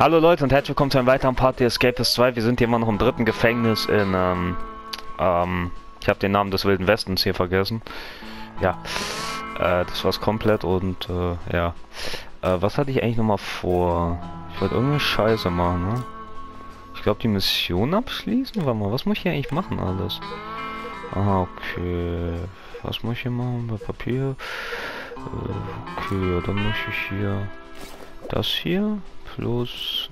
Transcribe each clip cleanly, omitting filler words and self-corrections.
Hallo Leute und herzlich willkommen zu einem weiteren Part der Escapist 2. Wir sind hier immer noch im dritten Gefängnis in, ich habe den Namen des Wilden Westens hier vergessen. Ja, das war's komplett und, ja. Was hatte ich eigentlich nochmal vor? Ich wollte irgendeine Scheiße machen, ne? Ich glaube die Mission abschließen? Warte mal, was muss ich hier eigentlich machen alles? Ah, okay. Was muss ich hier machen? Bei Papier? Okay, dann muss ich hier das hier plus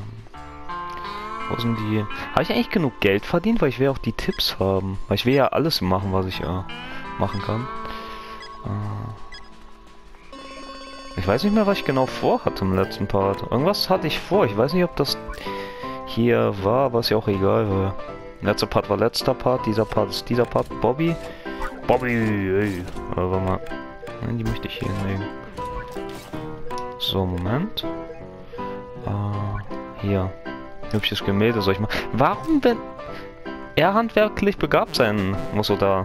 wo sind die? Habe ich eigentlich genug Geld verdient? Weil ich will auch die Tipps haben. Weil ich will ja alles machen, was ich machen kann. Ich weiß nicht mehr, was ich genau vorhatte im letzten Part. Irgendwas hatte ich vor. Ich weiß nicht, ob das hier war, aber ist ja auch egal. Weil letzter Part war letzter Part. Dieser Part ist dieser Part. Bobby, ey. Aber mal. Nein, die möchte ich hier hinlegen. So, Moment. Hier. Hübsches Gemälde, soll ich mal. Warum, wenn er handwerklich begabt sein muss, oder?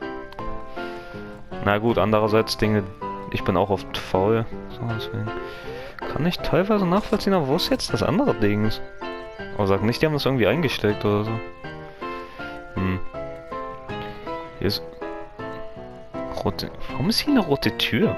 Na gut, andererseits Dinge. Ich bin auch oft faul. So, deswegen kann ich teilweise nachvollziehen, aber wo ist jetzt das andere Ding? Aber sag nicht, die haben das irgendwie eingesteckt oder so. Hier ist. Rote. Warum ist hier eine rote Tür?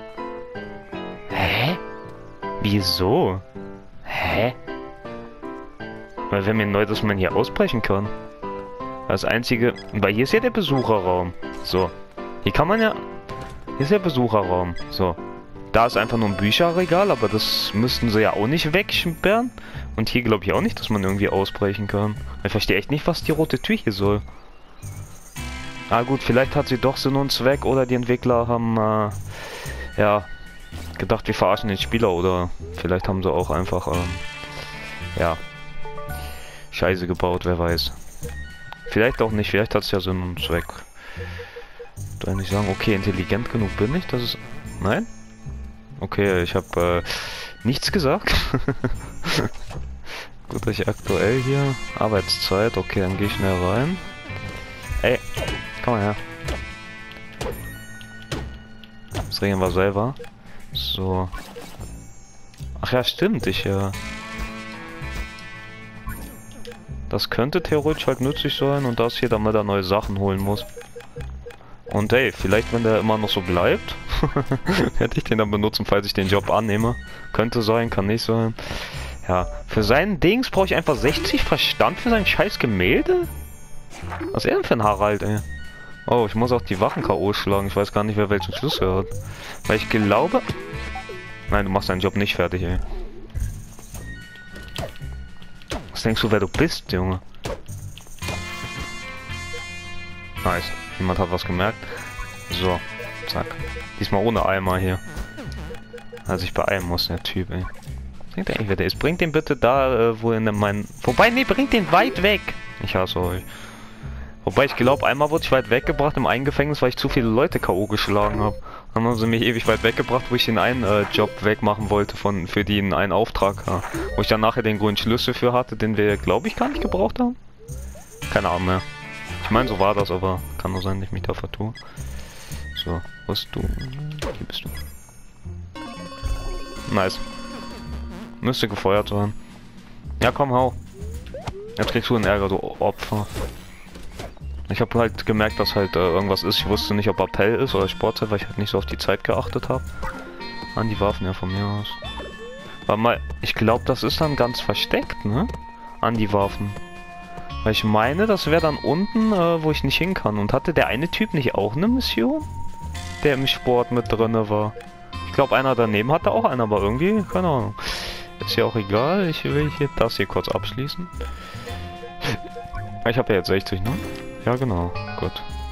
Hä? Wieso? Hä? Weil wäre mir neu, dass man hier ausbrechen kann. Das einzige... Weil hier ist ja der Besucherraum. So. Hier kann man ja... Hier ist der Besucherraum. So. Da ist einfach nur ein Bücherregal, aber das müssten sie ja auch nicht wegsperren. Und hier glaube ich auch nicht, dass man irgendwie ausbrechen kann. Ich verstehe echt nicht, was die rote Tür hier soll. Ah gut, vielleicht hat sie doch Sinn und Zweck oder die Entwickler haben, ja, gedacht, wir verarschen den Spieler oder vielleicht haben sie auch einfach, ja, Scheiße gebaut, wer weiß. Vielleicht auch nicht, vielleicht hat es ja Sinn und Zweck. Soll ich nicht sagen, okay, intelligent genug bin ich, das ist... Nein? Okay, ich habe, nichts gesagt. Gut, dass ich aktuell hier... Arbeitszeit, okay, dann gehe ich schnell rein. Ey, komm mal her. Das regeln wir selber. So. Ach ja, stimmt, das könnte theoretisch halt nützlich sein und das hier, damit er neue Sachen holen muss. Und hey, vielleicht wenn der immer noch so bleibt, hätte ich den dann benutzen, falls ich den Job annehme. Könnte sein, kann nicht sein. Ja, für seinen Dings brauche ich einfach 60 Verstand für sein scheiß Gemälde? Was ist er denn für ein Harald, ey? Oh, ich muss auch die Wachen K.O. schlagen. Ich weiß gar nicht, wer welchen Schlüssel hat. Weil ich glaube... Nein, du machst deinen Job nicht fertig, ey. Was denkst du, wer du bist, Junge? Nice. Niemand hat was gemerkt. So. Zack. Diesmal ohne Eimer hier. Also ich beeilen muss, der Typ, ey. Denkt eigentlich, wer der ist. Bringt den bitte da, wo in meinen... Wobei, nee, bringt den weit weg. Ich hasse euch. Wobei ich glaube, einmal wurde ich weit weggebracht im einen Gefängnis, weil ich zu viele Leute K.O. geschlagen habe. Dann haben sie mich ewig weit weggebracht, wo ich den einen Job wegmachen wollte für den einen Auftrag. Ja. Wo ich dann nachher den grünen Schlüssel für hatte, den wir, glaube ich, gar nicht gebraucht haben. Keine Ahnung mehr. Ich meine, so war das, aber kann nur sein, dass ich mich da vertue. So, wo bist du? Hier bist du. Nice. Müsste gefeuert sein. Ja, komm, hau. Jetzt kriegst du einen Ärger, du Opfer. Ich habe halt gemerkt, dass halt irgendwas ist. Ich wusste nicht, ob Appell ist oder Sportzeit, weil ich halt nicht so auf die Zeit geachtet habe. An die Waffen ja von mir aus. Warte mal, ich glaube, das ist dann ganz versteckt, ne? An die Waffen. Weil ich meine, das wäre dann unten, wo ich nicht hin kann. Und hatte der eine Typ nicht auch eine Mission? Der im Sport mit drinne war. Ich glaube, einer daneben hatte auch einer, aber irgendwie, keine Ahnung. Ist ja auch egal, ich will hier das hier kurz abschließen. Ich habe ja jetzt 60, ne? Ja, genau. Gut.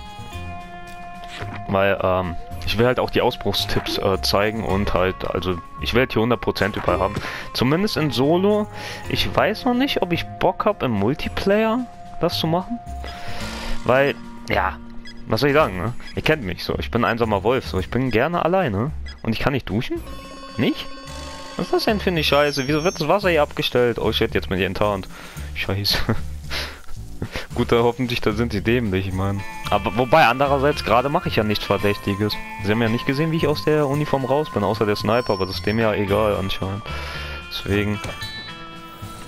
Weil, ich will halt auch die Ausbruchstipps zeigen und halt, also, ich will halt hier 100% überall haben. Zumindest in Solo. Ich weiß noch nicht, ob ich Bock habe, im Multiplayer das zu machen. Weil, ja, was soll ich sagen, ne? Ihr kennt mich so. Ich bin ein einsamer Wolf, so. Ich bin gerne alleine. Und ich kann nicht duschen? Nicht? Was ist das denn für eine Scheiße? Wieso wird das Wasser hier abgestellt? Oh shit, jetzt bin ich enttarnt. Scheiße. Gut, hoffentlich da sind sie dämlich, ich meine. Aber wobei, andererseits, gerade mache ich ja nichts Verdächtiges. Sie haben ja nicht gesehen, wie ich aus der Uniform raus bin, außer der Sniper, aber das ist dem ja egal anscheinend. Deswegen,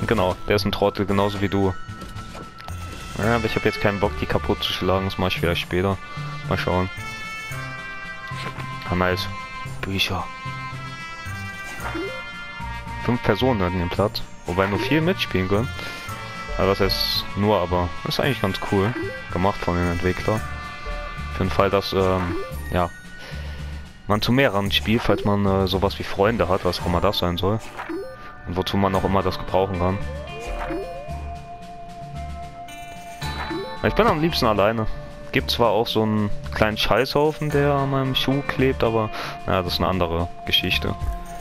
Genau, der ist ein Trottel, genauso wie du. Ja, aber ich habe jetzt keinen Bock, die kaputt zu schlagen. Das mache ich vielleicht später. Mal schauen. Ah, nice. Bücher. 5 Personen hatten den Platz. Wobei nur 4 mitspielen können. Aber das heißt nur, aber das ist eigentlich ganz cool. Gemacht von den Entwicklern. Für den Fall, dass, ja, man zu mehreren spielt, falls man sowas wie Freunde hat, was auch immer das sein soll. Und wozu man auch immer das gebrauchen kann. Ich bin am liebsten alleine. Gibt zwar auch so einen kleinen Scheißhaufen, der an meinem Schuh klebt, aber naja, das ist eine andere Geschichte.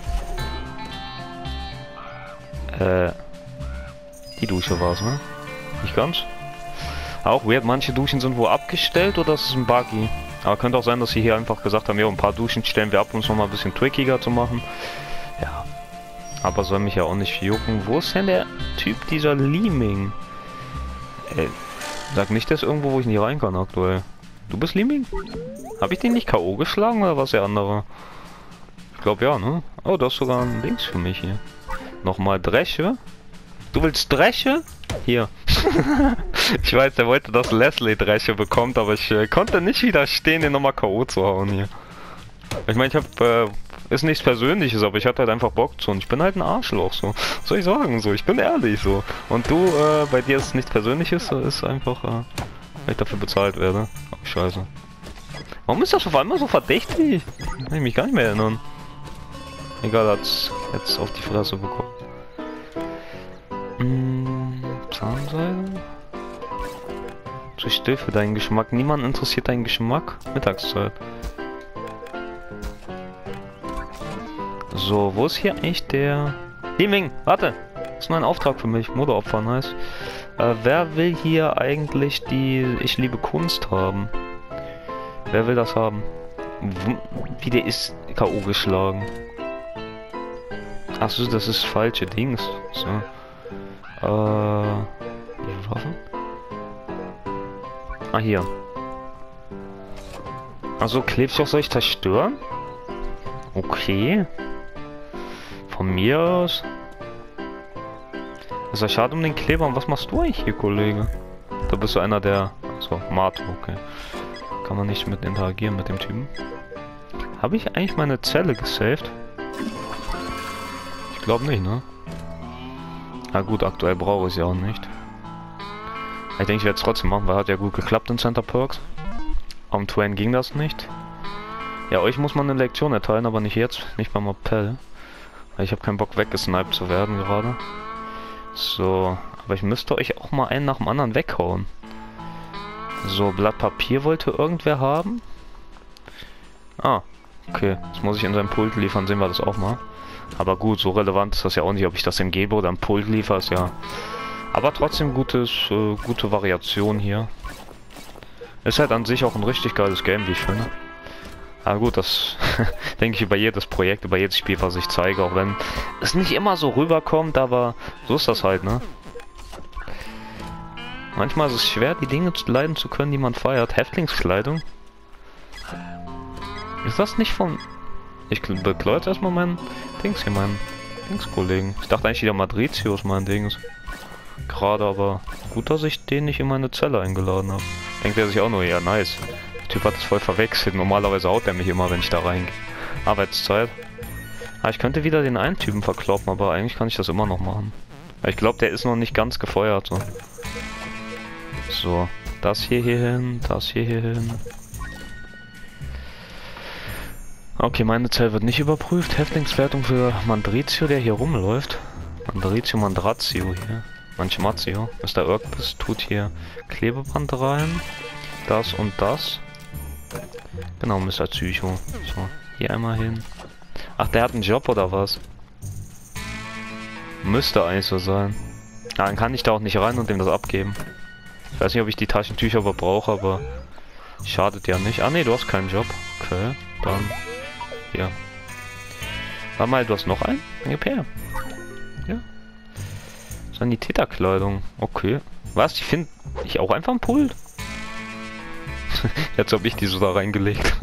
Die Dusche war es, ne? Nicht ganz. Auch weird, manche Duschen sind wohl abgestellt oder ist es ein Buggy? Aber könnte auch sein, dass sie hier einfach gesagt haben, ja, ein paar Duschen stellen wir ab, um es nochmal ein bisschen trickiger zu machen. Ja. Aber soll mich ja auch nicht jucken. Wo ist denn der Typ, dieser Leeming? Sag nicht, dass irgendwo, wo ich nicht rein kann aktuell. Du bist Leeming? Habe ich den nicht K.O. geschlagen oder was der andere? Ich glaube ja, ne? Oh, du hast sogar ein Links für mich hier. Nochmal Dresche. Du willst Dresche? Hier. Ich weiß, der wollte, dass Leslie Dresche bekommt, aber ich konnte nicht widerstehen, den nochmal K.O. zu hauen hier. Ich meine, ich habe, ist nichts Persönliches, aber ich hatte halt einfach Bock zu und ich bin halt ein Arschloch, so. Was soll ich sagen, so. Ich bin ehrlich, so. Und du, bei dir ist nichts Persönliches, ist einfach, weil ich dafür bezahlt werde. Oh, scheiße. Warum ist das auf einmal so verdächtig? Kann ich mich gar nicht mehr erinnern. Egal, hat's jetzt auf die Fresse bekommen. Zahnseide? Zu still für deinen Geschmack. Niemand interessiert deinen Geschmack. Mittagszeit. So, wo ist hier eigentlich der... Leeming, warte! Das ist nur ein Auftrag für mich. Modeopfer, nice. Wer will hier eigentlich die Ich liebe Kunst haben? Wer will das haben? Wie der ist K.O. geschlagen. Achso, das ist falsche Dings. So. Die Waffen? Ah, hier. Also Klebstoff soll ich zerstören? Okay. Von mir aus. Ist ja schade um den Kleber. Und was machst du eigentlich hier, Kollege? Da bist du einer der... So, Mato, okay. Kann man nicht mit interagieren mit dem Typen. Habe ich eigentlich meine Zelle gesaved? Ich glaube nicht, ne? Na gut, aktuell brauche ich sie auch nicht. Ich denke, ich werde es trotzdem machen, weil hat ja gut geklappt in Center Perks. Am Twain ging das nicht. Ja, euch muss man eine Lektion erteilen, aber nicht jetzt, nicht beim Appell. Weil ich habe keinen Bock weggesniped zu werden gerade. So, aber ich müsste euch auch mal einen nach dem anderen weghauen. So, Blatt Papier wollte irgendwer haben. Ah, okay. Das muss ich in sein Pult liefern, sehen wir das auch mal. Aber gut, so relevant ist das ja auch nicht, ob ich das ihm gebe oder am Pult liefere, ist ja... Aber trotzdem gute Variation hier. Ist halt an sich auch ein richtig geiles Game, wie ich finde. Aber gut, das denke ich über jedes Projekt, über jedes Spiel, was ich zeige, auch wenn es nicht immer so rüberkommt, aber so ist das halt, ne? Manchmal ist es schwer, die Dinge leiden zu können, die man feiert. Häftlingskleidung? Ist das nicht von... Ich bekleue jetzt erstmal meinen Dings hier, meinen Dings-Kollegen. Ich dachte eigentlich, der Madrizio ist mein Dings. Gerade, aber gut, dass ich den nicht in meine Zelle eingeladen habe. Denkt er sich auch nur, ja nice. Der Typ hat das voll verwechselt. Normalerweise haut er mich immer, wenn ich da reingehe. Arbeitszeit. Ah, ich könnte wieder den einen Typen verkloppen, aber eigentlich kann ich das immer noch machen. Ich glaube, der ist noch nicht ganz gefeuert. So, so das hier hin, das hier hin. Okay, meine Zelle wird nicht überprüft. Häftlingswertung für Mandrizio, der hier rumläuft. Mandrazio hier. Manchmazio. Mr. Irkbis tut hier Klebeband rein. Das und das. Genau, Mr. Psycho. So, hier einmal hin. Ach, der hat einen Job oder was? Müsste eigentlich so sein. Ja, dann kann ich da auch nicht rein und dem das abgeben. Ich weiß nicht, ob ich die Taschentücher aber brauche, aber schadet ja nicht. Ah ne, du hast keinen Job. Okay, dann hier. Warte mal, du hast noch einen? Gib her. Ja. Sanitäterkleidung. Okay. Was? Die finde ich auch einfach am Pult? Jetzt habe ich die so da reingelegt.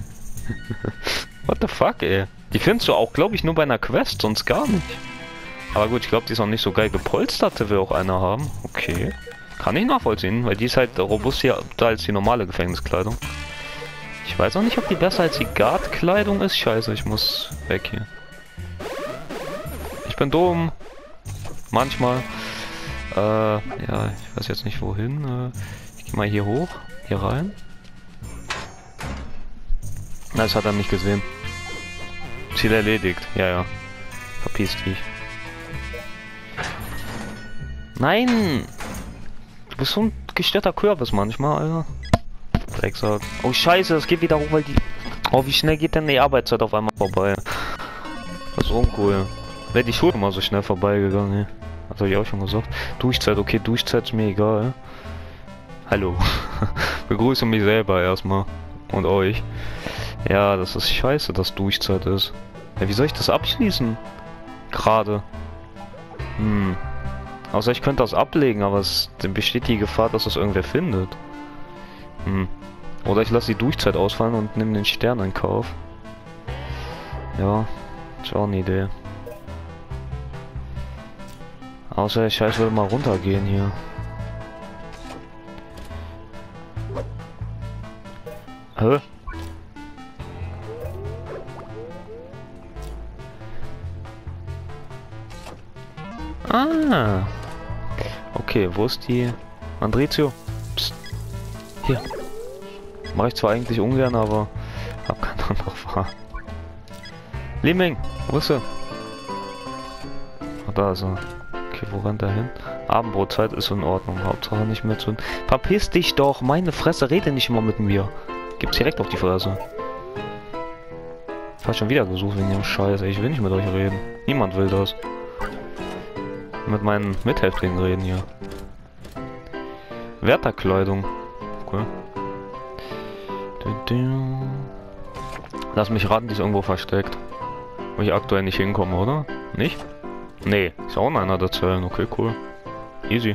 What the fuck, ey? Die findest du auch, glaube ich, nur bei einer Quest, sonst gar nicht. Aber gut, ich glaube, die ist auch nicht so geil gepolstert, will auch einer haben. Okay. Kann ich nachvollziehen, weil die ist halt robuster als die normale Gefängniskleidung. Ich weiß auch nicht, ob die besser als die Guard-Kleidung ist. Scheiße, ich muss weg hier. Ich bin dumm. Manchmal. Ja, ich weiß jetzt nicht wohin. Ich gehe mal hier hoch. Hier rein. Na, das hat er nicht gesehen. Ziel erledigt. Ja, ja. Verpiss dich. Nein! Du bist so ein gestörter Kürbis manchmal, Alter. Drecksack. Oh, scheiße, das geht wieder hoch, weil die... Oh, wie schnell geht denn die Arbeitszeit auf einmal vorbei? Das ist uncool. Wäre die Schule mal so schnell vorbeigegangen, ey. Das habe ich auch schon gesagt. Duschzeit, okay, Duschzeit ist mir egal. Hallo. Begrüße mich selber erstmal. Und euch. Ja, das ist scheiße, dass Duschzeit ist. Ja, wie soll ich das abschließen? Gerade. Außer ich könnte das ablegen, aber es besteht die Gefahr, dass das irgendwer findet. Oder ich lasse die Durchzeit ausfallen und nehme den Stern in Kauf. Ja, ist auch eine Idee. Außer der Scheiß würde mal runtergehen hier. Hä? Ah. Okay, wo ist die... Andrezio? Psst. Hier. Mache ich zwar eigentlich ungern, aber... Hab keine andere Wahl. Liming, wo ist er? Ah, da ist er. Okay, wo rennt er hin? Abendbrotzeit ist in Ordnung. Hauptsache nicht mehr zu... Verpiss dich doch! Meine Fresse, rede nicht immer mit mir. Gibt's direkt auf die Fresse. Ich hab schon wieder gesucht wegen dem Scheiß. Ich will nicht mit euch reden. Niemand will das. Mit meinen Mithäftlingen reden hier. Wärterkleidung. Okay. Lass mich raten, die ist irgendwo versteckt. Wo ich aktuell nicht hinkomme, oder? Nicht? Nee, ist auch einer der Zellen. Okay, cool. Easy.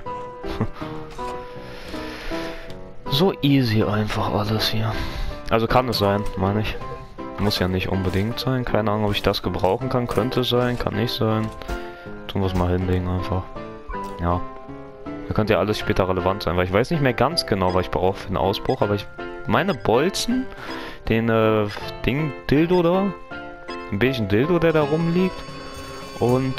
So easy einfach alles hier. Also kann es sein, meine ich. Muss ja nicht unbedingt sein. Keine Ahnung, ob ich das gebrauchen kann. Könnte sein, kann nicht sein. Tun wir es mal hinlegen einfach. Ja. Da könnte ja alles später relevant sein, weil ich weiß nicht mehr ganz genau, was ich brauche für den Ausbruch, aber ich meine Bolzen, den Dildo da, den beigen Dildo, der da rumliegt und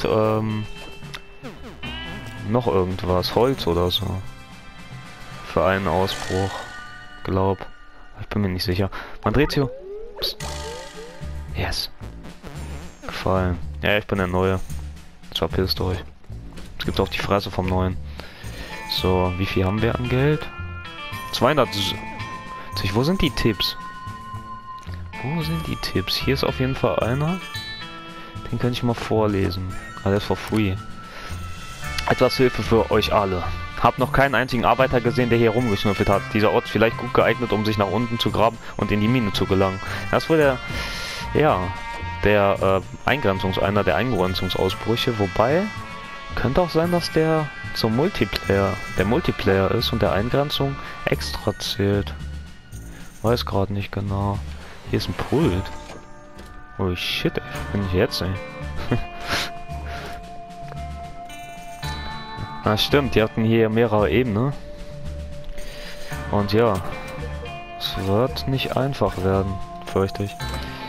noch irgendwas, Holz oder so. Für einen Ausbruch, glaub. Ich bin mir nicht sicher. Mandrezio. Psst. Yes. Gefallen. Ja, ich bin der Neue. Verpisst euch. Es gibt auch die Fresse vom Neuen. So, wie viel haben wir an Geld? 200. Wo sind die Tipps? Wo sind die Tipps? Hier ist auf jeden Fall einer. Den kann ich mal vorlesen. Alles for free. Etwas Hilfe für euch alle. Hab noch keinen einzigen Arbeiter gesehen, der hier rumgeschnüffelt hat. Dieser Ort ist vielleicht gut geeignet, um sich nach unten zu graben und in die Mine zu gelangen. Das ist wohl der... Ja... der einer der Eingrenzungsausbrüche, wobei könnte auch sein, dass der zum Multiplayer ist und der Eingrenzung extra zählt. Weiß gerade nicht genau. Hier ist ein Pult. Oh shit, ey, bin ich jetzt, ey. Ah, stimmt, die hatten hier mehrere Ebenen. Und ja, es wird nicht einfach werden, fürchte ich.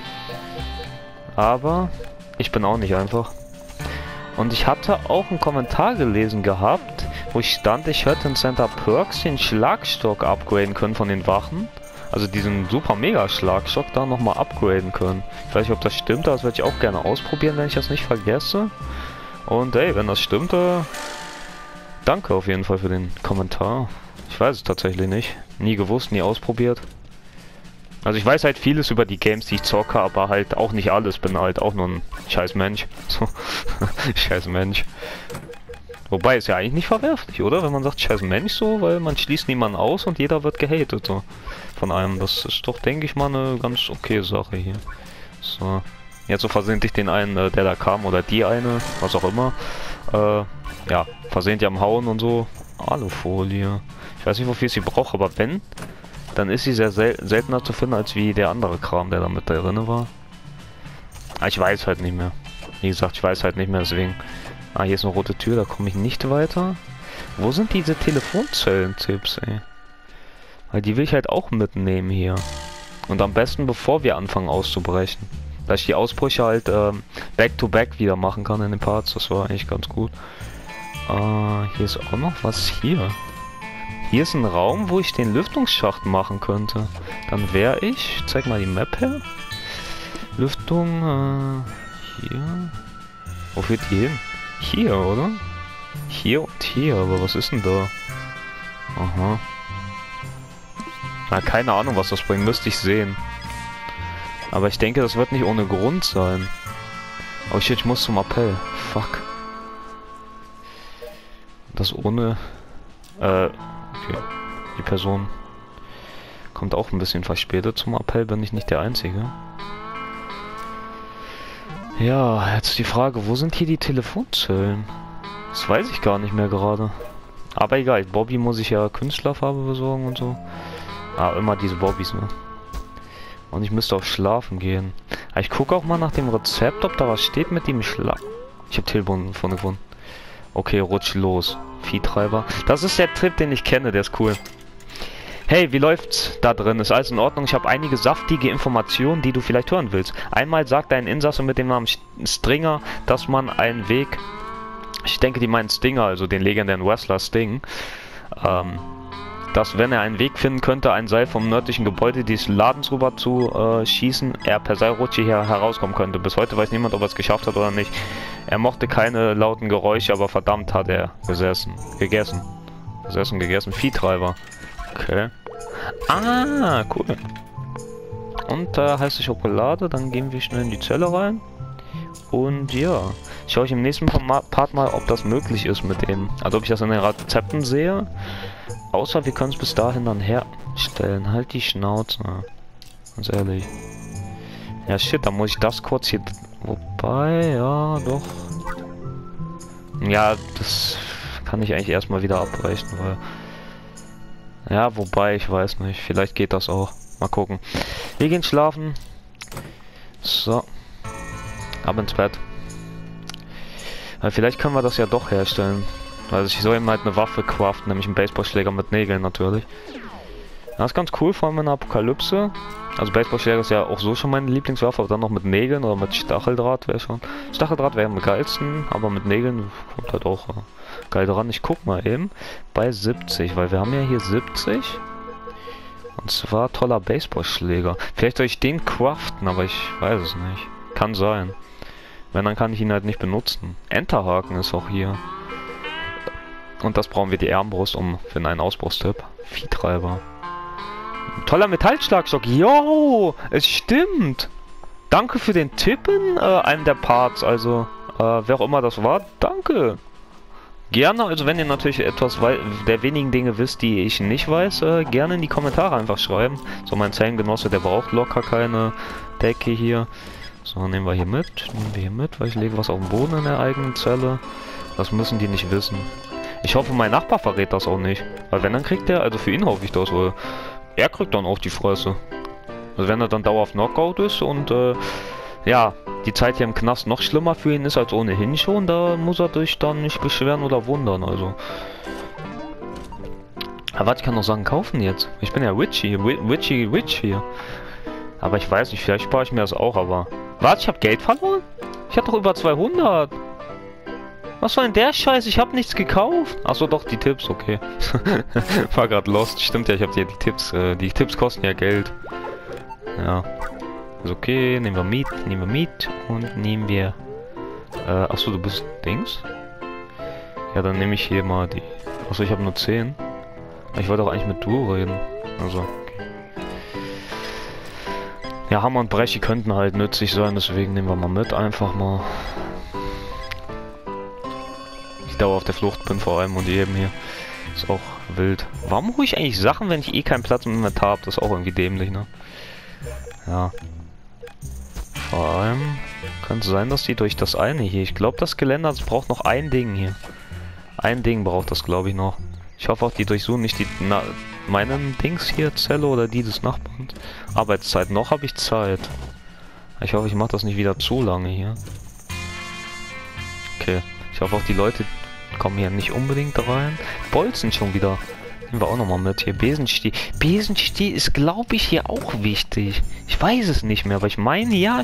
Aber ich bin auch nicht einfach. Und ich hatte auch einen Kommentar gelesen gehabt, wo stand, ich hätte in Center Perks den Schlagstock upgraden können von den Wachen. Also diesen super mega Schlagstock da nochmal upgraden können. Ich weiß nicht, ob das stimmt, aber das werde ich auch gerne ausprobieren, wenn ich das nicht vergesse. Und ey, wenn das stimmt, danke auf jeden Fall für den Kommentar. Ich weiß es tatsächlich nicht. Nie gewusst, nie ausprobiert. Also ich weiß halt vieles über die Games, die ich zocke, aber halt auch nicht alles. Bin halt auch nur ein scheiß Mensch. So. Scheiß Mensch. Wobei ist ja eigentlich nicht verwerflich, oder? Wenn man sagt scheiß Mensch so, weil man schließt niemanden aus und jeder wird gehatet so von einem. Das ist doch, denke ich mal, eine ganz okay Sache hier. So. Jetzt so versehentlich den einen, der da kam, oder die eine, was auch immer. Ja, versehentlich am Hauen und so. Alufolie. Ich weiß nicht, wofür ich sie brauche, aber wenn, dann ist sie sehr seltener zu finden, als wie der andere Kram, der da mit drin war. Aber ich weiß halt nicht mehr. Wie gesagt, ich weiß halt nicht mehr, deswegen. Ah, hier ist eine rote Tür, da komme ich nicht weiter. Wo sind diese Telefonzellen-Tipps, ey? Weil die will ich halt auch mitnehmen hier. Und am besten bevor wir anfangen auszubrechen. Dass ich die Ausbrüche halt back-to-back wieder machen kann in den Parts. Das war eigentlich ganz gut. Hier ist auch noch was hier. Hier ist ein Raum, wo ich den Lüftungsschacht machen könnte. Dann wäre ich... Zeig mal die Map her. Lüftung... hier... Wo führt die hin? Hier, oder? Hier und hier, aber was ist denn da? Aha. Na, keine Ahnung, was das bringt. Müsste ich sehen. Aber ich denke, das wird nicht ohne Grund sein. Oh shit, ich muss zum Appell. Fuck. Das ohne... okay. Die Person kommt auch ein bisschen verspätet zum Appell. Bin ich nicht der Einzige. Ja, jetzt die Frage, wo sind hier die Telefonzellen? Das weiß ich gar nicht mehr gerade. Aber egal, Bobby muss ich ja Künstlerfarbe besorgen und so. Ah, immer diese Bobbys, ne? Und ich müsste auch schlafen gehen. Aber ich gucke auch mal nach dem Rezept, ob da was steht mit dem Schlaf. Ich habe Tilbohnen von gefunden. Okay, rutsch los. Viehtreiber. Das ist der Trip, den ich kenne, der ist cool. Hey, wie läuft's da drin? Ist alles in Ordnung? Ich habe einige saftige Informationen, die du vielleicht hören willst. Einmal sagt ein Insasse mit dem Namen Stringer, dass man einen Weg... Ich denke, die meinen Stinger, also den legendären Wrestler Sting. Dass, wenn er einen Weg finden könnte, ein Seil vom nördlichen Gebäude dieses Ladens rüber zu schießen, er per Seilrutsche hier herauskommen könnte. Bis heute weiß niemand, ob er es geschafft hat oder nicht. Er mochte keine lauten Geräusche, aber verdammt hat er gegessen. Viehtreiber. Okay. Ah, cool. Und da heiße Schokolade, dann gehen wir schnell in die Zelle rein. Und ja, schaue ich im nächsten Part mal, ob das möglich ist mit dem. Also ob ich das in den Rezepten sehe. Außer wir können es bis dahin dann herstellen. Halt die Schnauze. Ganz ehrlich. Ja shit, dann muss ich das kurz hier... Wobei, ja, doch. Ja, das kann ich eigentlich erstmal wieder abbrechen, weil... Ja, wobei, ich weiß nicht. Vielleicht geht das auch. Mal gucken. Wir gehen schlafen. So. Ab ins Bett. Weil vielleicht können wir das ja doch herstellen. Also ich soll ihm halt eine Waffe craften, nämlich einen Baseballschläger mit Nägeln natürlich. Das ist ganz cool, vor allem in der Apokalypse. Also Baseballschläger ist ja auch so schon meine Lieblingswaffe, aber dann noch mit Nägeln oder mit Stacheldraht wäre schon. Stacheldraht wäre am geilsten, aber mit Nägeln kommt halt auch geil dran. Ich guck mal eben bei 70, weil wir haben ja hier 70. Und zwar toller Baseballschläger. Vielleicht soll ich den craften, aber ich weiß es nicht. Kann sein. Wenn, dann kann ich ihn halt nicht benutzen. Enterhaken ist auch hier. Und das brauchen wir die Armbrust für einen Ausbruchstipp. Viehtreiber. Toller Metallschlagstock. Yo, es stimmt. Danke für den Tipp in einem der Parts. Also, wer auch immer das war, danke. Gerne, also wenn ihr natürlich etwas der wenigen Dinge wisst, die ich nicht weiß, gerne in die Kommentare einfach schreiben. So, mein Zellengenosse, der braucht locker keine Decke hier. So, nehmen wir hier mit, weil ich lege was auf den Boden in der eigenen Zelle. Das müssen die nicht wissen. Ich hoffe, mein Nachbar verrät das auch nicht. Weil wenn, dann kriegt er, also für ihn hoffe ich das, weil er kriegt dann auch die Fresse. Also wenn er dann dauerhaft Knockout ist und, ja, die Zeit hier im Knast noch schlimmer für ihn ist als ohnehin schon, da muss er sich dann nicht beschweren oder wundern, also. Aber warte, ich kann noch Sachen kaufen jetzt. Ich bin ja rich hier. Aber ich weiß nicht, vielleicht spare ich mir das auch, aber... Warte, ich habe Geld verloren? Ich habe doch über 200. Was war denn der Scheiß? Ich habe nichts gekauft. Achso, doch, die Tipps, okay. War gerade lost. Stimmt ja, ich habe ja die Tipps kosten ja Geld. Ja. Ist okay, nehmen wir Meat und nehmen wir... achso, du bist Dings? Ja, dann nehme ich hier mal die... Achso, ich habe nur 10. Ich wollte auch eigentlich mit du reden. Also, okay. Ja, Hammer und Breche könnten halt nützlich sein, deswegen nehmen wir mal mit, einfach mal. Ich dauer auf der Flucht bin vor allem und eben hier. Ist auch wild. Warum hole ich eigentlich Sachen, wenn ich eh keinen Platz im Inventar habe? Das ist auch irgendwie dämlich, ne? Ja. Vor allem könnte es sein, dass die durch das eine hier... Ich glaube, das Geländer, das braucht noch ein Ding hier. Ein Ding braucht das, glaube ich, noch. Ich hoffe auch, die durchsuchen nicht meinen Dings hier, Zelle oder die des Nachbarns. Arbeitszeit, noch habe ich Zeit. Ich hoffe, ich mache das nicht wieder zu lange hier. Okay. Ich hoffe auch die Leute kommen hier nicht unbedingt rein. Bolzen schon wieder. Nehmen wir auch nochmal mit. Hier Besenstiel. Besenstiel ist, glaube ich, hier auch wichtig. Ich weiß es nicht mehr, aber ich meine ja.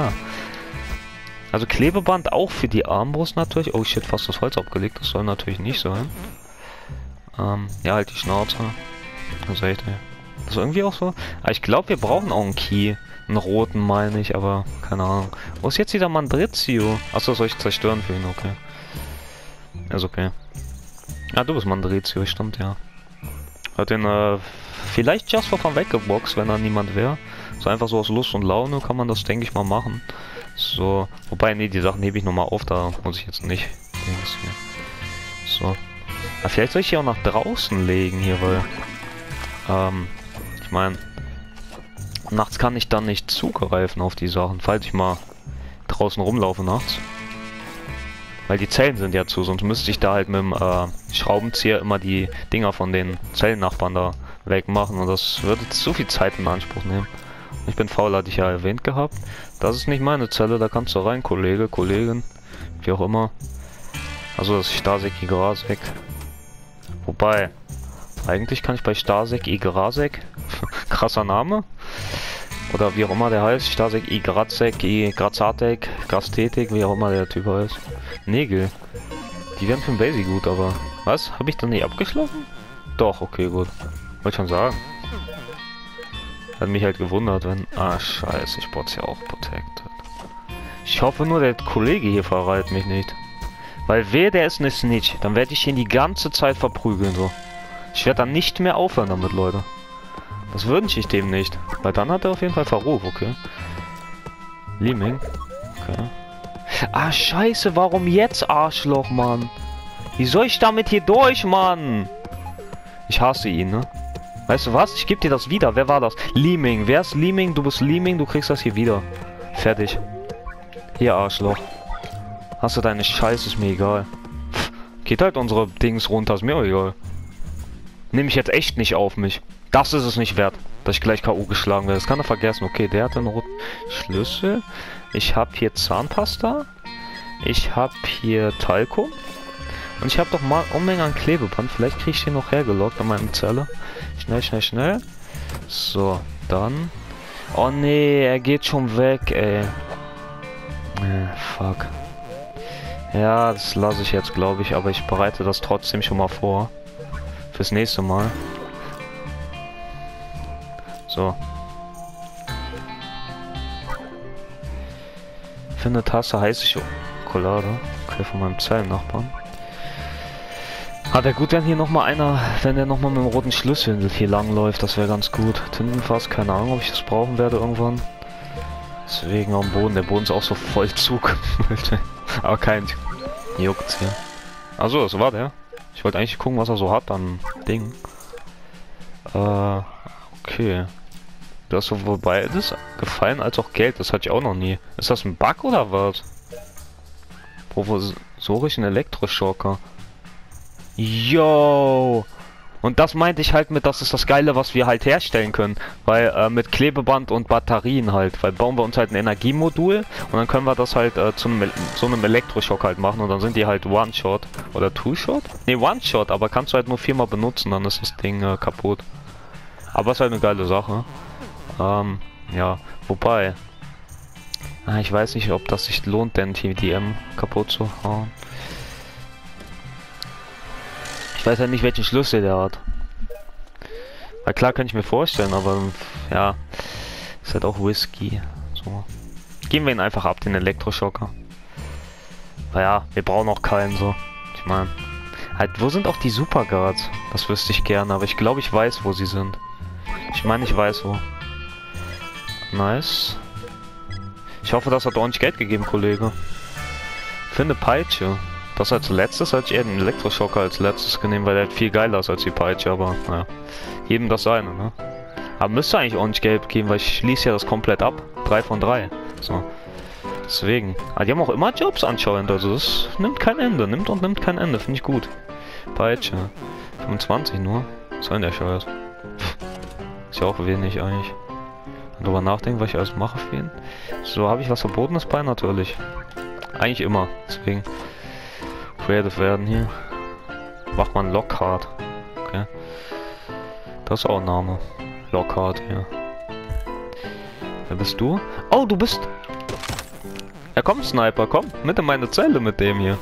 Also Klebeband auch für die Armbrust natürlich. Oh shit, fast das Holz abgelegt. Das soll natürlich nicht sein. Ja, halt die Schnauze. Das ist echt, ey. Das ist irgendwie auch so. Aber ich glaube, wir brauchen auch einen Key. Einen roten, meine ich, aber keine Ahnung. Wo ist jetzt wieder Mandrizio? Achso, soll ich zerstören für ihn? Okay. Ist okay. Ah, du bist Mandrizio, stimmt, ja. Hat den, vielleicht Just for Fun weggeboxt, wenn da niemand wäre. So einfach so aus Lust und Laune kann man das, denke ich, mal machen. So, wobei, nee, die Sachen hebe ich nochmal auf, da muss ich jetzt nicht. So. Aber vielleicht soll ich hier auch nach draußen legen hier, weil, ich meine, nachts kann ich dann nicht zugreifen auf die Sachen, falls ich mal draußen rumlaufe nachts. Weil die Zellen sind ja zu, sonst müsste ich da halt mit dem Schraubenzieher immer die Dinger von den Zellennachbarn da wegmachen und das würde zu viel Zeit in Anspruch nehmen. Ich bin faul, hatte ich ja erwähnt gehabt. Das ist nicht meine Zelle, da kannst du rein, Kollege, Kollegin, wie auch immer. Also das ist Stasek Igrasek. Wobei, eigentlich kann ich bei Stasek Igrasek, krasser Name, oder wie auch immer der heißt, Stasek Igrazek, Igrazatek, Grastetik, wie auch immer der Typ heißt. Nägel. Die wären für den Basic gut, aber... Was? Habe ich dann nicht abgeschlossen? Doch, okay, gut. Wollte schon sagen. Hat mich halt gewundert, wenn... Ah, scheiße, ich brauch's ja auch protected. Ich hoffe nur, der Kollege hier verrät mich nicht. Weil wer der ist eine Snitch, dann werde ich ihn die ganze Zeit verprügeln, so. Ich werde dann nicht mehr aufhören damit, Leute. Das wünsche ich dem nicht. Weil dann hat er auf jeden Fall Verruf, okay. Liming. Okay. Ah, scheiße, warum jetzt, Arschloch, Mann? Wie soll ich damit hier durch, Mann? Ich hasse ihn, ne? Weißt du was? Ich gebe dir das wieder. Wer war das? Liming. Wer ist Liming? Du bist Liming, du kriegst das hier wieder. Fertig. Hier, Arschloch. Hast du deine Scheiße, ist mir egal. Pff, geht halt unsere Dings runter, ist mir auch egal. Nehme ich jetzt echt nicht auf mich. Das ist es nicht wert, dass ich gleich K.O. geschlagen werde. Das kann er vergessen. Okay, der hat einen roten Schlüssel. Ich habe hier Zahnpasta. Ich habe hier Talcum. Und ich habe doch mal Unmengen an Klebeband. Vielleicht kriege ich den noch hergelockt an meiner Zelle. Schnell, schnell, schnell. So, dann. Oh nee, er geht schon weg, ey. Fuck. Ja, das lasse ich jetzt, glaube ich. Aber ich bereite das trotzdem schon mal vor. Fürs nächste Mal. So. Finde Tasse heiße Schokolade. Okay, von meinem Zellennachbarn. Ah, wäre gut, wenn hier nochmal einer, wenn der nochmal mit dem roten Schlüssel hier lang läuft, das wäre ganz gut. Tintenfass, keine Ahnung, ob ich das brauchen werde irgendwann. Deswegen am Boden, der Boden ist auch so voll Zug. Aber kein juckt's hier. Achso, das war der. Ich wollte eigentlich gucken, was er so hat an Dingen. Okay. Du hast sowohl beides Gefallen als auch Geld, das hatte ich auch noch nie. Ist das ein Bug oder was? Provisorischen Elektroschocker. Yo! Und das meinte ich halt mit, das ist das Geile, was wir halt herstellen können. Weil, mit Klebeband und Batterien halt. Weil bauen wir uns halt ein Energiemodul und dann können wir das halt zu so einem Elektroschock halt machen und dann sind die halt One-Shot. Oder Two-Shot? Ne, One-Shot, aber kannst du halt nur 4-mal benutzen, dann ist das Ding kaputt. Aber ist halt eine geile Sache. Ja, wobei. Ich weiß nicht, ob das sich lohnt, den TDM kaputt zu hauen. Ich weiß halt nicht, welchen Schlüssel der hat. Weil klar kann ich mir vorstellen, aber ja, ist halt auch Whisky. So. Geben wir ihn einfach ab, den Elektroschocker. Naja, wir brauchen auch keinen so. Ich meine, halt, wo sind auch die Superguards? Das wüsste ich gerne, aber ich glaube, ich weiß, wo sie sind. Ich meine, ich weiß wo. Nice. Ich hoffe, das hat ordentlich Geld gegeben, Kollege. Finde Peitsche. Das als letztes, als ich eher den Elektroschocker als letztes genommen, weil der halt viel geiler ist als die Peitsche, aber naja. Jedem das seine, ne? Aber müsste eigentlich ordentlich Geld geben, weil ich schließe ja das komplett ab. 3 von 3. So. Deswegen. Aber die haben auch immer Jobs anscheinend, also das nimmt kein Ende. Nimmt und nimmt kein Ende, finde ich gut. Peitsche. 25 nur. Was soll denn der Scheiß? Ist ja auch wenig eigentlich. Darüber nachdenken, was ich alles mache für ihn. So, habe ich was Verbotenes bei? Natürlich. Eigentlich immer. Deswegen. creative werden hier. Wachmann Lockhart. Okay. Das ist auch ein Name. Lockhart hier. Wer bist du? Oh, du bist... Ja komm, Sniper, komm. Mit in meine Zelle mit dem hier.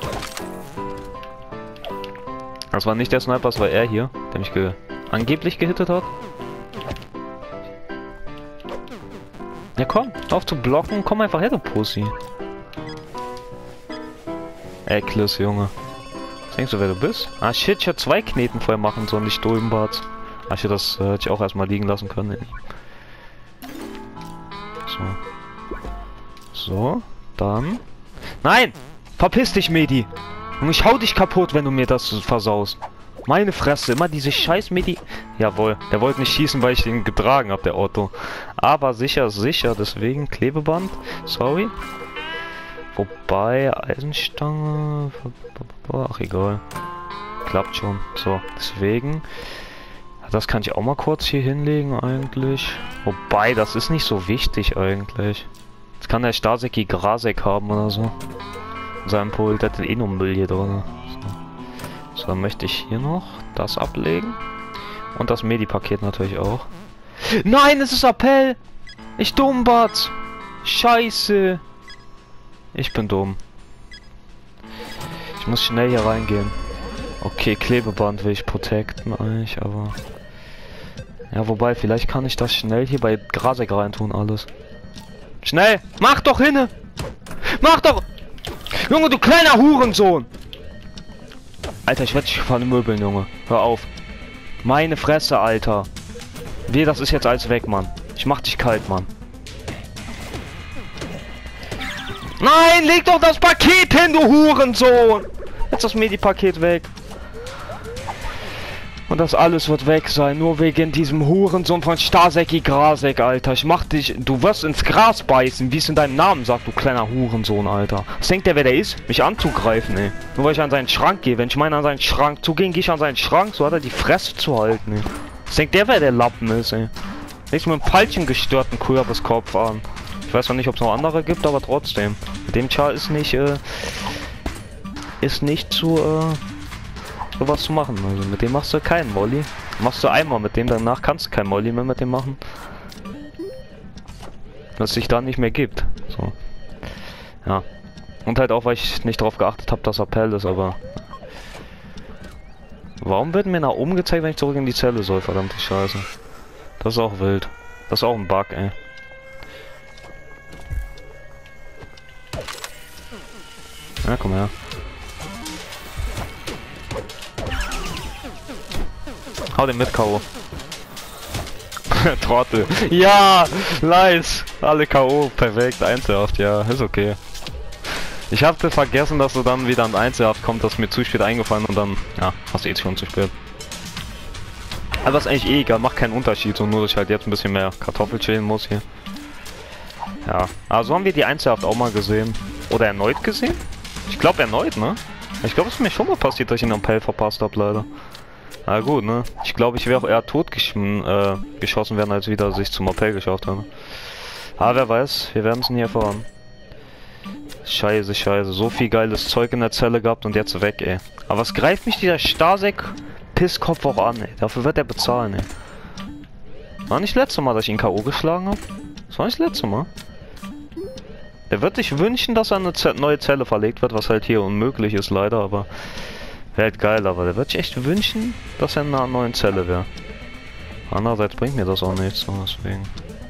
Das war nicht der Sniper, das war er hier, der mich angeblich gehittet hat. Ja komm, auf zu blocken, komm einfach her, du Pussy. Eckles, Junge. Was denkst du, wer du bist? Ah shit, ich hätte 2 Kneten vorher machen sollen, nicht Stulbenbart. Ah shit, das hätte ich auch erstmal liegen lassen können. So, dann... Nein! Verpiss dich, Medi! Und ich hau dich kaputt, wenn du mir das versaust. Meine Fresse, immer diese scheiß Medi... Jawohl, der wollte nicht schießen, weil ich ihn getragen habe, der Otto. Aber sicher, sicher, deswegen Klebeband. Sorry. Wobei, Eisenstange... Ach, egal. Klappt schon. So, deswegen... Das kann ich auch mal kurz hier hinlegen, eigentlich. Wobei, das ist nicht so wichtig, eigentlich. Jetzt kann der Staseki Grasek haben oder so. In seinem Pult, der hat eh nur Müll hier drin. So, dann möchte ich hier noch das ablegen. Und das Medi-Paket natürlich auch. Nein, es ist Appell! Ich Dummbart! Scheiße! Ich bin dumm. Ich muss schnell hier reingehen. Okay, Klebeband will ich protecten eigentlich, aber... Ja, wobei, vielleicht kann ich das schnell hier bei Grasek reintun, alles. Schnell! Mach doch hinne! Mach doch! Junge, du kleiner Hurensohn! Alter, ich werde dich von den Möbeln, Junge. Hör auf. Meine Fresse, Alter. Wie, das ist jetzt alles weg, Mann. Ich mach dich kalt, Mann. Nein, leg doch das Paket hin, du Hurensohn! Jetzt das Medi-Paket weg. Und das alles wird weg sein, nur wegen diesem Hurensohn von Staseki Grasek, Alter. Ich mach dich... Du wirst ins Gras beißen, wie es in deinem Namen sagt, du kleiner Hurensohn, Alter. Was denkt der, wer der ist? Mich anzugreifen, ey. Nur weil ich an seinen Schrank gehe. Wenn ich meine, an seinen Schrank zugehen, gehe ich an seinen Schrank, so hat er die Fresse zu halten, ey. Was denkt der, wer der Lappen ist, ey? Nichts mit einem falschen gestörten Kürbiskopf an. Ich weiß noch nicht, ob es noch andere gibt, aber trotzdem. Mit dem Char ist nicht, sowas zu machen. Also mit dem machst du keinen Molly. Machst du einmal mit dem, danach kannst du kein Molly mehr mit dem machen. Was sich dann nicht mehr gibt. So. Ja. Und halt auch, weil ich nicht darauf geachtet habe, dass Appell ist, aber... Warum wird mir nach oben gezeigt, wenn ich zurück in die Zelle soll? Verdammte Scheiße. Das ist auch wild. Das ist auch ein Bug, ey. Ja, komm her. Hau den mit, K.O. Trottel. Ja! Nice! Alle K.O. Perfekt. Einzelhaft, ja. Ist okay. Ich hatte vergessen, dass du dann wieder an Einzelhaft kommt. Das ist mir zu spät eingefallen und dann... Ja, hast du eh schon zu spät. Aber ist eigentlich eh egal. Macht keinen Unterschied. So nur, dass ich halt jetzt ein bisschen mehr Kartoffel chillen muss hier. Ja. Also haben wir die Einzelhaft auch mal gesehen. Oder erneut gesehen? Ich glaube erneut, ne? Ich glaube, es ist mir schon mal passiert, dass ich einen Appell verpasst habe, leider. Na gut, ne? Ich glaube, ich wäre auch eher tot geschossen werden, als wieder sich zum Appell geschafft habe. Aber wer weiß, wir werden es nie erfahren. Scheiße, scheiße. So viel geiles Zeug in der Zelle gehabt und jetzt weg, ey. Aber was greift mich dieser Stasek-Pisskopf auch an, ey? Dafür wird er bezahlen, ey. War nicht das letzte Mal, dass ich ihn K.O. geschlagen habe? Das war nicht das letzte Mal. Der wird sich wünschen, dass er eine neue Zelle verlegt wird, was halt hier unmöglich ist, leider, aber... Wäre halt geil, aber der wird sich echt wünschen, dass er in einer neuen Zelle wäre. Andererseits bringt mir das auch nichts, so deswegen.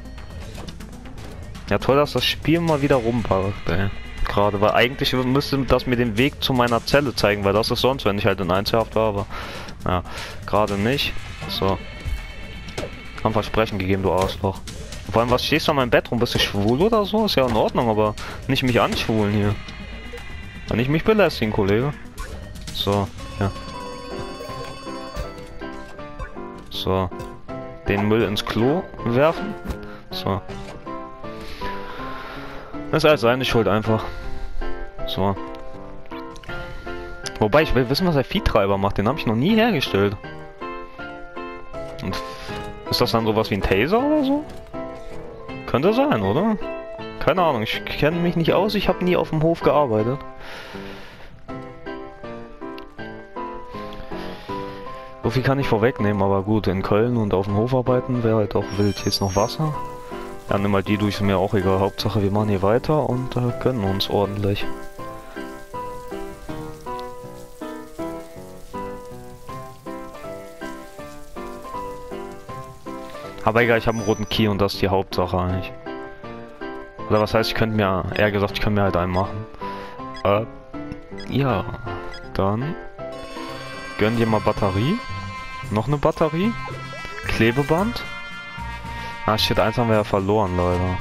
Ja, toll, dass das Spiel mal wieder rumpackt, ey. Gerade, weil eigentlich müsste das mir den Weg zu meiner Zelle zeigen, weil das ist sonst, wenn ich halt in Einzelhaft war, aber... Ja, gerade nicht. So. Haben Versprechen gegeben, du Arschloch. Vor allem, was stehst du an meinem Bett rum? Bist du schwul oder so? Ist ja in Ordnung, aber nicht mich anschwulen hier. Und nicht mich belästigen, Kollege. So, ja. So. Den Müll ins Klo werfen. So. Das ist alles seine Schuld einfach. So. Wobei, ich will wissen, was der Viehtreiber macht. Den habe ich noch nie hergestellt. Und ist das dann sowas wie ein Taser oder so? Könnte sein, oder? Keine Ahnung, ich kenne mich nicht aus. Ich habe nie auf dem Hof gearbeitet. So viel kann ich vorwegnehmen, aber gut, in Köln und auf dem Hof arbeiten wäre halt auch wild. Hier ist noch Wasser. Ja, nimm mal die durch, ist mir auch egal. Hauptsache, wir machen hier weiter und gönnen uns ordentlich. Aber egal, ich habe einen roten Key und das ist die Hauptsache eigentlich. Oder was heißt, ich könnte mir, eher gesagt, ich könnte mir halt einen machen. Ja, dann gönn dir mal Batterie. Noch eine Batterie. Klebeband. Ah shit, eins haben wir ja verloren, leider.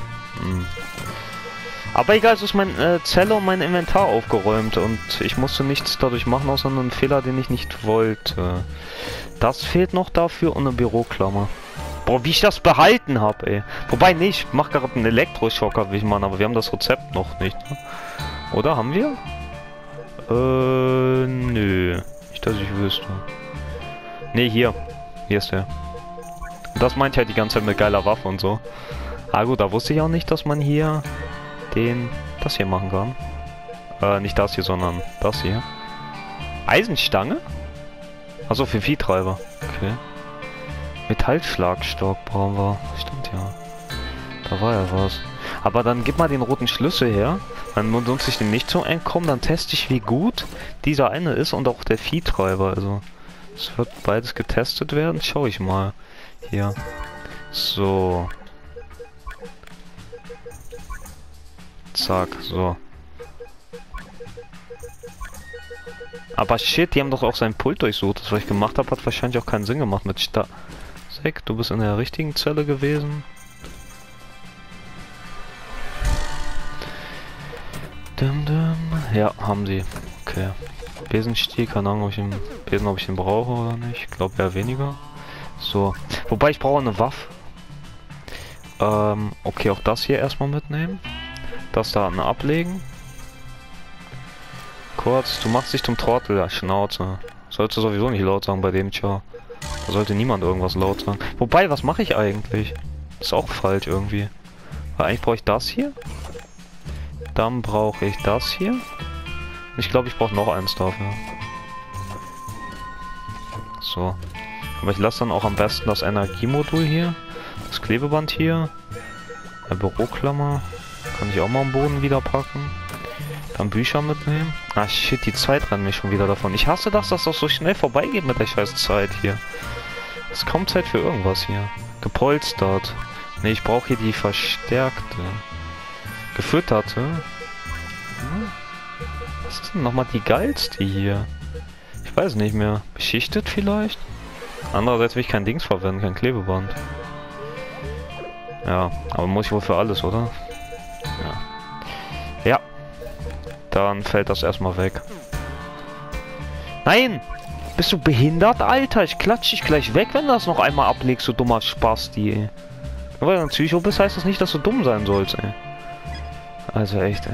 Aber egal, es ist meine Zelle und mein Inventar aufgeräumt und ich musste nichts dadurch machen, außer einen Fehler, den ich nicht wollte. Das fehlt noch dafür und eine Büroklammer. Boah, wie ich das behalten habe, ey. Wobei nicht, ich mach gerade einen Elektroschocker, wie ich meine, aber wir haben das Rezept noch nicht. Ne? Oder haben wir? Nö. Nicht, dass ich wüsste. Nee, hier. Hier ist der. Das meint ja die ganze Zeit mit geiler Waffe und so. Ah gut, da wusste ich auch nicht, dass man hier das hier machen kann. Nicht das hier, sondern das hier. Eisenstange? Also für Viehtreiber. Okay. Metallschlagstock brauchen wir. Stimmt ja. Da war ja was. Aber dann gib mal den roten Schlüssel her. Dann nutze ich den nicht zum Entkommen. Dann teste ich, wie gut dieser eine ist und auch der Viehtreiber. Also, es wird beides getestet werden. Schau ich mal. Hier. So. Zack, so. Aber shit, die haben doch auch sein Pult durchsucht. Das, was ich gemacht habe, hat wahrscheinlich auch keinen Sinn gemacht mit Sek, du bist in der richtigen Zelle gewesen. Ja, haben sie. Okay. Besenstiel, keine Ahnung, ob ich den brauche oder nicht. Ich glaube eher weniger. So. Wobei, ich brauche eine Waffe. Okay, auch das hier erstmal mitnehmen. Das da ablegen. Kurz, du machst dich zum Trottel, ja, Schnauze. Sollst du sowieso nicht laut sagen bei dem, tja. Da sollte niemand irgendwas laut sagen. Wobei, was mache ich eigentlich? Ist auch falsch irgendwie. Weil eigentlich brauche ich das hier. Dann brauche ich das hier. Ich glaube, ich brauche noch eins dafür. So. Aber ich lasse dann auch am besten das Energiemodul hier. Das Klebeband hier. Eine Büroklammer. Kann ich auch mal am Boden wieder packen. Dann Bücher mitnehmen. Ah shit, die Zeit rennt mir schon wieder davon. Ich hasse das, dass das so schnell vorbeigeht mit der scheiß Zeit hier. Es ist kaum Zeit für irgendwas hier. Gepolstert. Ne, ich brauche hier die verstärkte. Gefütterte. Was ist denn nochmal die geilste hier? Ich weiß nicht mehr. Beschichtet vielleicht? Andererseits will ich kein Dings verwenden, kein Klebeband. Ja, aber muss ich wohl für alles, oder? Ja. Ja. Dann fällt das erstmal weg. Nein! Bist du behindert, Alter? Ich klatsche dich gleich weg, wenn du das noch einmal ablegst, du dummer Spasti, ey. Nur weil du ein Psycho bist, heißt das nicht, dass du dumm sein sollst, ey. Also echt, ey.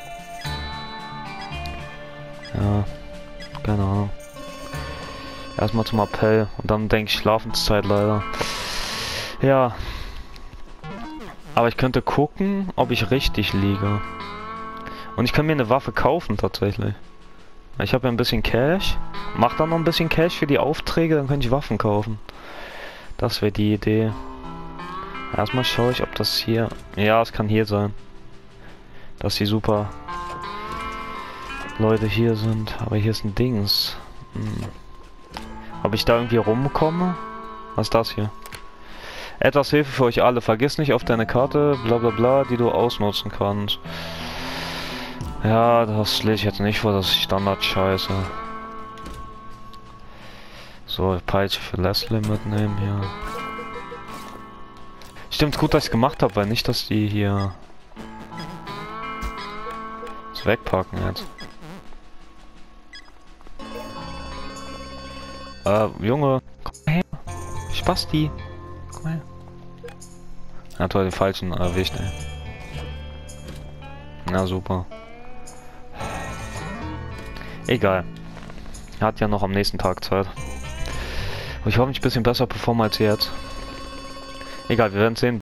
Ja. Keine Ahnung. Erstmal zum Appell und dann denke ich Schlafenszeit leider. Ja. Aber ich könnte gucken, ob ich richtig liege. Und ich kann mir eine Waffe kaufen tatsächlich. Ich habe ja ein bisschen Cash. Mach dann noch ein bisschen Cash für die Aufträge, dann könnte ich Waffen kaufen. Das wäre die Idee. Erstmal schaue ich, ob das hier... Ja, es kann hier sein. Dass die super Leute hier sind. Aber hier ist ein Dings. Ob ich da irgendwie rumkomme? Was ist das hier? Etwas Hilfe für euch alle. Vergiss nicht auf deine Karte, bla bla bla, die du ausnutzen kannst. Ja, das lese ich jetzt nicht vor, das ist Standard-Scheiße. So, Peitsche für Leslie mitnehmen hier. Stimmt, gut, dass ich es gemacht habe, weil nicht, dass die hier das wegpacken jetzt. Junge, komm her. Spasti. Komm her. Er hat heute den falschen erwischt, ey. Na super. Egal. Er hat ja noch am nächsten Tag Zeit. Aber ich hoffe, ich ein bisschen besser performen als jetzt. Egal, wir werden sehen.